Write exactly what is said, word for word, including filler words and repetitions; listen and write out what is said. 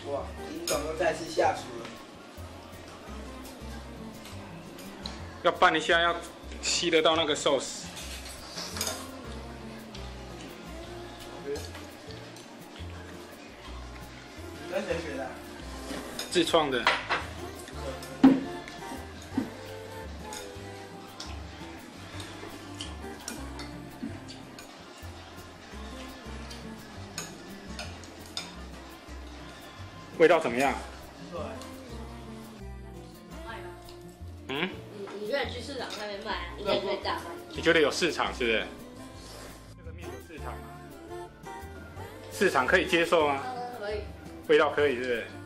哇，林总又再次下厨了。 要拌一下，要吸得到那个寿司。 你跟谁学的？ 自创的。味道怎么样？ 不错。 卖吗？ 嗯？ 你你觉得去市场那边卖啊，应该可以大卖。 你觉得有市场是不是？这个面有市场吗？市场可以接受吗？ 可以。 味道可以是不是？